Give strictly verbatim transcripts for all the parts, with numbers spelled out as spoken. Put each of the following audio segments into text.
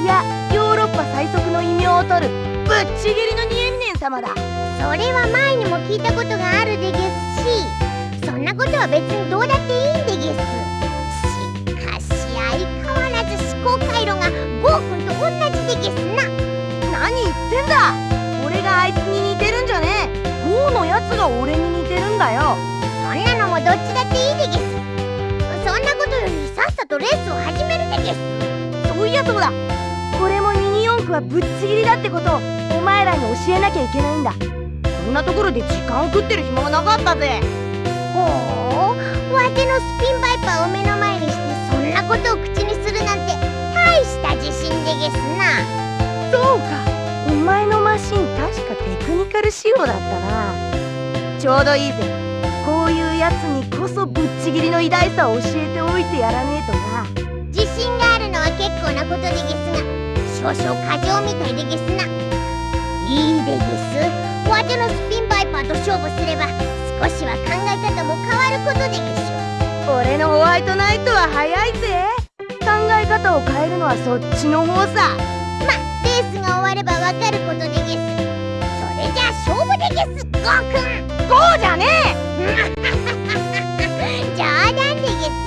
やヨーロッパ最速の異名を取るぶっちぎりの二エミネン様だ。 それは前にも聞いたことがあるでげすし、そんなことは別にどうだっていいんでげす。しかし相変わらず思考回路がゴーくんと同じでげすな。 何言ってんだ。俺があいつに似てるんじゃねえ。ゴーのやつが俺に似てるんだよ。 そんなのもどっちだっていいでげす。そんなことよりさっさとレースを始めるでげす。 そういやそうだ。これもミニ四駆はぶっちぎりだってことをお前らに教えなきゃいけないんだ。こんなところで時間を食ってる暇はなかったぜ。 ほう、わてのスピンバイパーを目の前にしてそんなことを口にするなんて大した自信でげすな。 そうか、お前のマシン確かテクニカル仕様だったな。ちょうどいいぜ。こういうやつにこそぶっちぎりの偉大さを教えておいてやらねえとな。 自信があるのは結構なことでげすが、少々過剰みたいでげすな。いいでげす。わてのスピンバイパーと勝負すれば少しは考え方も変わることでげしょ。 俺のホワイトナイトは早いぜ。考え方を変えるのはそっちの方さ。 ま、レースが終わればわかることでげす。それじゃあ勝負でげす、ゴーくん。 ゴーじゃねえ冗談でげすよ。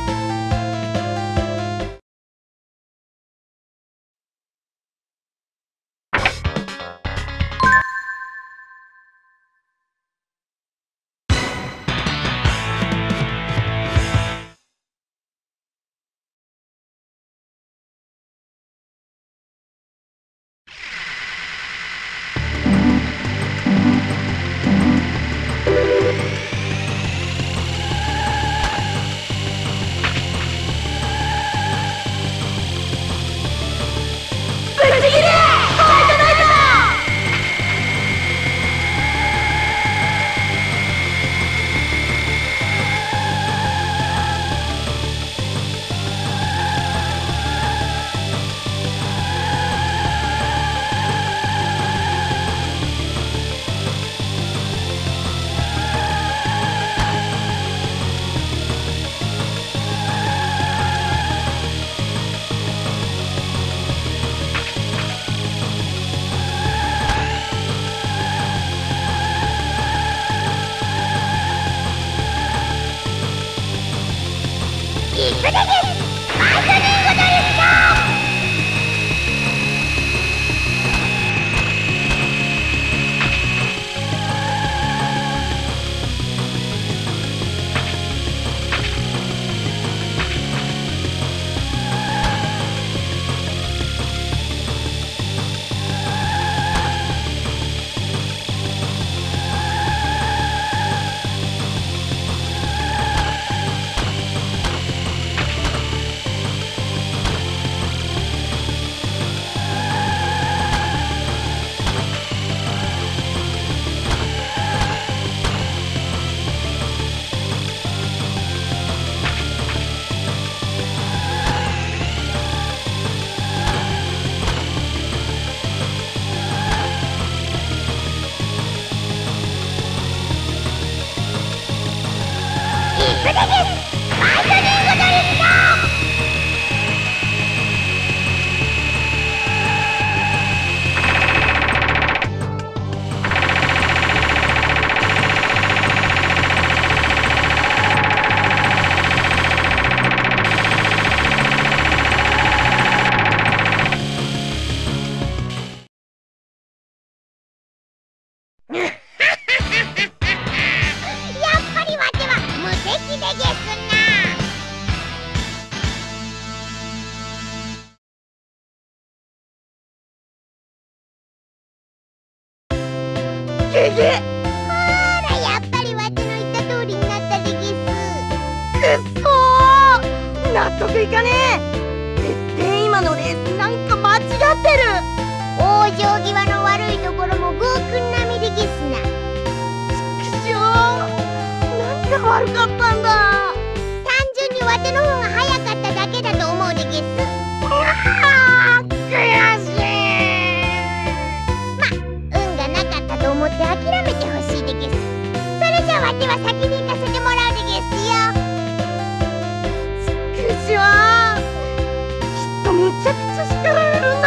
げげ。 ほら、やっぱりわての言った通りになったでげす。 くっそー、納得いかねえ。絶対今のレースなんか間違ってる。 往生際の悪いところもゴーくん並みでげすな。 ちくしょう、何が悪かったんだ。 単純にわての方が早かっただけだと思うでげす。 あー、悔しい。 ま、運がなかったと思って諦めてほしいでげす。それじゃわては先に行かせてもらうでげすよ。 ちくしょう、きっとむちゃくちゃ叱られるん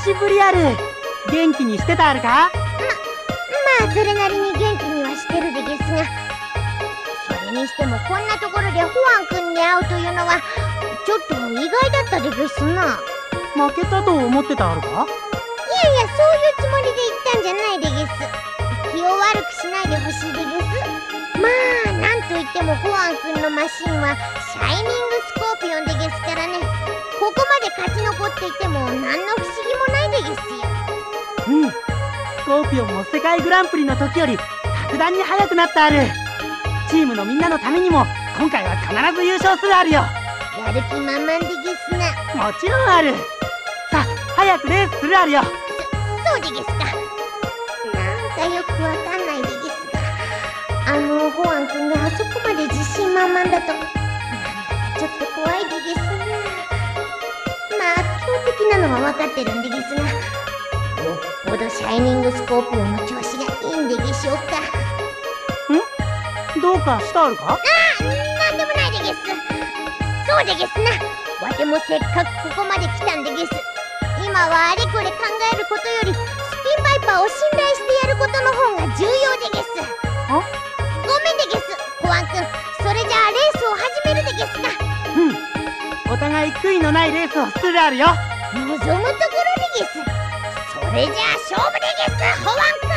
しぶりある。元気にしてたあるか？ まあそれなりに元気にはしてるでげすが、それにしてもこんなところでホアン君に会うというのはちょっと意外だったでげすな。 負けたと思ってたあるか？ いやいや、そういうつもりで言ったんじゃないでげす。気を悪くしないでほしいでげす。まあなんといってもホアン君のマシンはシャイニングスコーピオンでげすからね。ここまで勝ち残っていても何の不思議もないでげすよ。 うん、スコーピオンも世界グランプリの時より格段に速くなったある。チームのみんなのためにも今回は必ず優勝するあるよ。 やる気満々でげすな。 もちろんある。さあ早くレースするあるよ。 そ、そうでげすか。なんかよくわかんないでげすが、あのホアン君があそこまで自信満々だとなんだかちょっと怖いでげすな。まあ強敵なのは分かってるんでげすが、よっぽどシャイニングスコーピオンの調子がいいんでげしょうか。 ん？どうかしたあるか？ ああ、なんでもないでげす。そうでげすな。わてもせっかくここまで来たんでげす。今はあれこれ考えることよりスピンバイパーを信頼してやることの方が重要でげす。 あ？ ごめんでげす、ホアン君。それじゃあレースを始めるでげすか。 うん、お互い悔いのないレースをするあるよ。 望むところでげす。それじゃあ勝負でげす、ホアン君。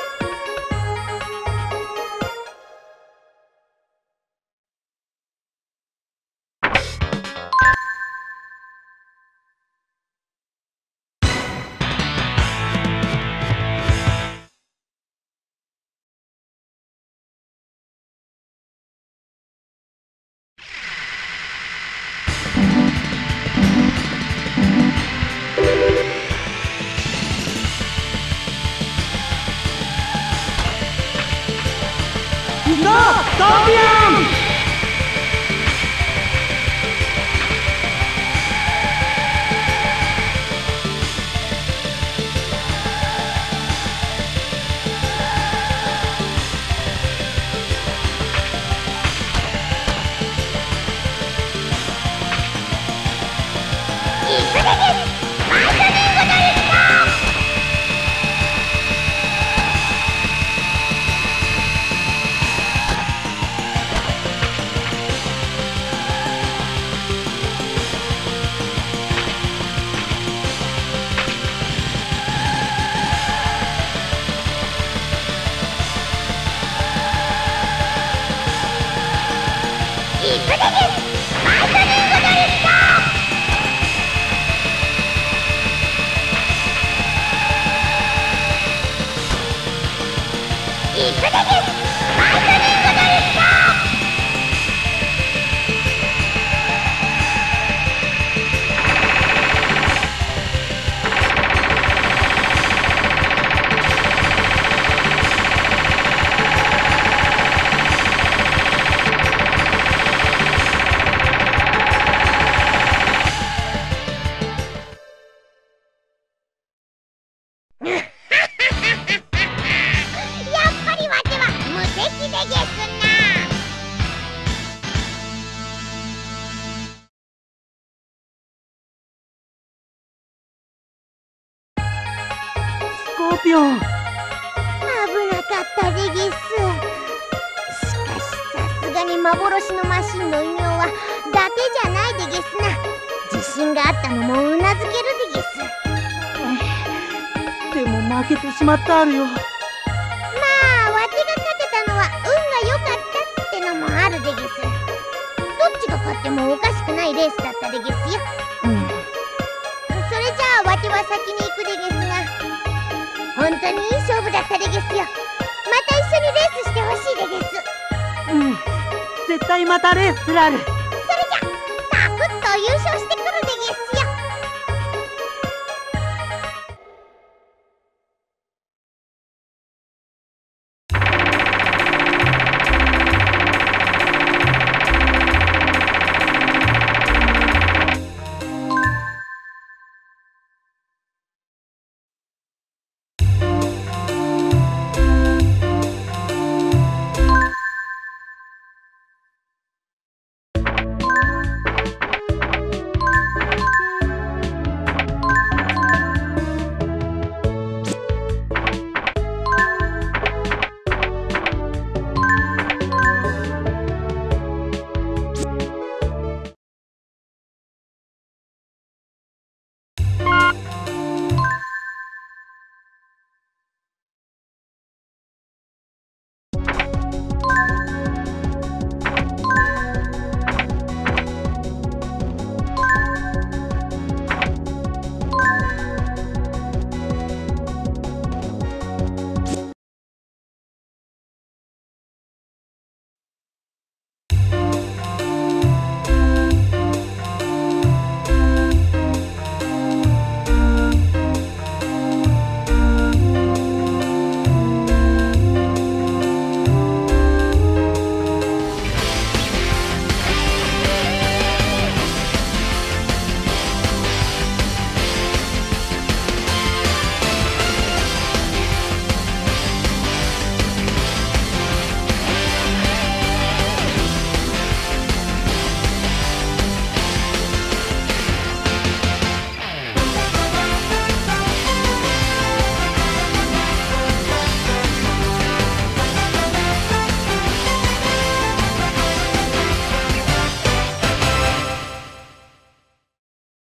ゴースコーピオン！スコーピオン、 危なかったでげす。しかしさすがに幻のマシンの異名は伊達じゃないでげすな。自信があったのもうなずけるでげす。 でも負けてしまったあるよ。 まあわてが勝てたのは運が良かったってのもあるでげす。どっちが勝ってもおかしくないレースだったでげすよ。 うん、 それじゃあわては先に行くでげすが、本当にいい勝負だったでげすよ。また一緒にレースしてほしいでげす。 うん、絶対またレースするある。 それじゃサクッと優勝してくる